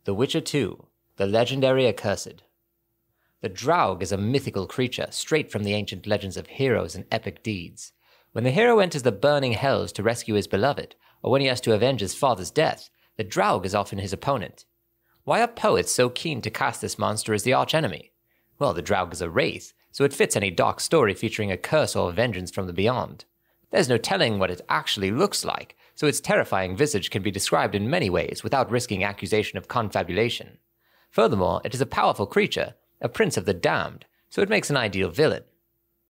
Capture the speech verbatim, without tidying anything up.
The Witcher two, the legendary Accursed. The Draug is a mythical creature straight from the ancient legends of heroes and epic deeds. When the hero enters the burning hells to rescue his beloved, or when he has to avenge his father's death, the Draug is often his opponent. Why are poets so keen to cast this monster as the archenemy? Well, the Draug is a wraith, so it fits any dark story featuring a curse or vengeance from the beyond. There's no telling what it actually looks like, so its terrifying visage can be described in many ways without risking accusation of confabulation. Furthermore, it is a powerful creature, a prince of the damned, so it makes an ideal villain,